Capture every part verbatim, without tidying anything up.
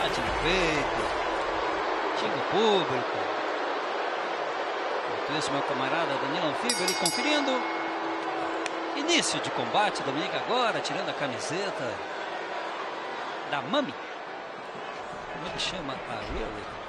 bate no peito, xinga o público. Enquanto isso, meu camarada Danilo Anfíbio ali conferindo. Início de combate, Dominique agora tirando a camiseta da Mami. Como é que chama a Rhea Ripley?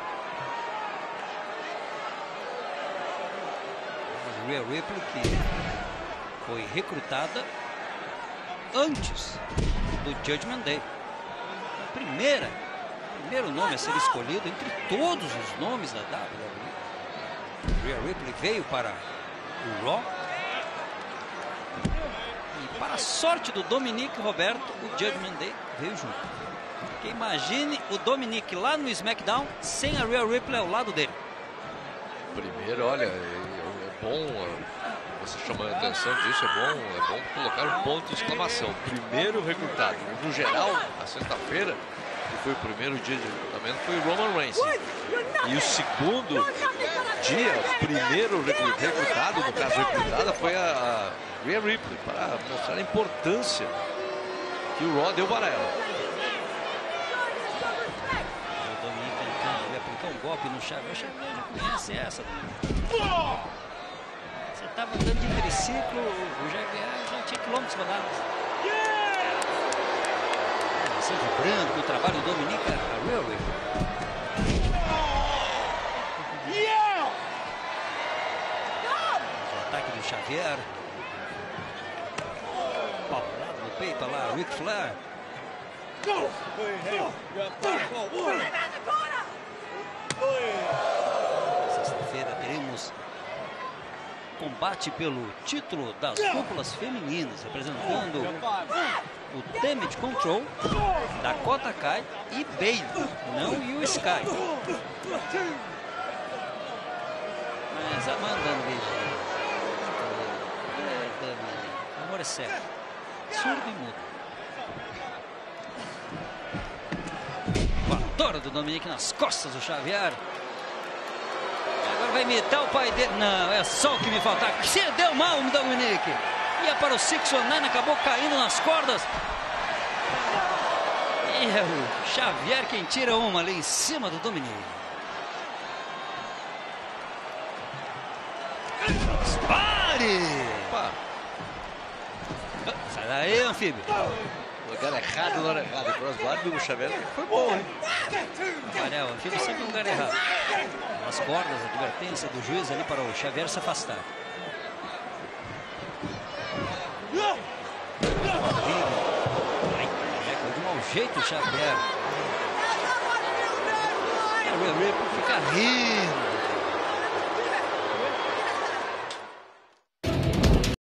A Rhea Ripley que foi recrutada antes do Judgment Day. A primeira, primeiro nome a ser escolhido entre todos os nomes da W W E. Rhea Ripley veio para o Raw. E para a sorte do Dominique Roberto, o Judgment Day veio junto. Porque imagine o Dominique lá no SmackDown sem a Rhea Ripley ao lado dele. Primeiro, olha, é, é bom você chamando a atenção disso, é bom, é bom colocar um ponto de exclamação. Primeiro recrutado, no geral, na sexta-feira, que foi o primeiro dia de recrutamento, foi o Roman Reigns. E o segundo dia, primeiro recrutado, no caso recrutada, foi a, a Rhea Ripley, para mostrar a importância que o Raw deu para ela. O Dominique tentando, ele aplicou um golpe no Xavier. O Xavier já conhece essa. Você estava andando de triciclo, o Xavier já tinha quilômetros rodados. Você vibrando com o trabalho do Dominique, a Rhea Ripley. O ataque do Xavier. Paulado no peito, olha lá, Ric Flair. Sexta-feira teremos combate pelo título das duplas femininas, representando o Damage Control, Dakota Kai e Bayley, não o Sky. Mas Amanda não vejo. O amor é sério, surdo e mudo. Voadora do Dominique nas costas do Xavier. Agora vai imitar o pai dele. Não, é só o que me faltava. Se deu mal o Dominique. Ia para o six oh nine, acabou caindo nas cordas. E é o Xavier quem tira uma ali em cima do Dominique. Dispare! Opa. Sai daí, Anfíbio. Lugar errado, lugar errado. O crossbody do Xavier foi bom, hein? Olha, o Anfíbio sempre no lugar errado. As cordas, a advertência do juiz ali para o Xavier se afastar. Ai, de mau jeito o Xavier. A Rhea Ripley fica rindo.